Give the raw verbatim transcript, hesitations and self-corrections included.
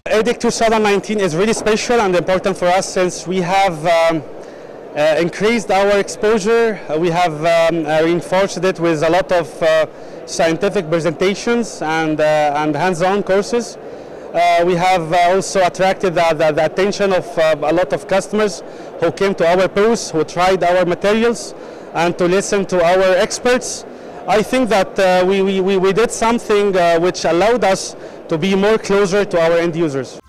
A E E D C twenty nineteen is really special and important for us since we have um, uh, increased our exposure. Uh, we have um, uh, reinforced it with a lot of uh, scientific presentations and, uh, and hands-on courses. Uh, we have uh, also attracted the, the, the attention of uh, a lot of customers who came to our booth, who tried our materials, and to listen to our experts. I think that uh, we, we, we did something uh, which allowed us to be more closer to our end users.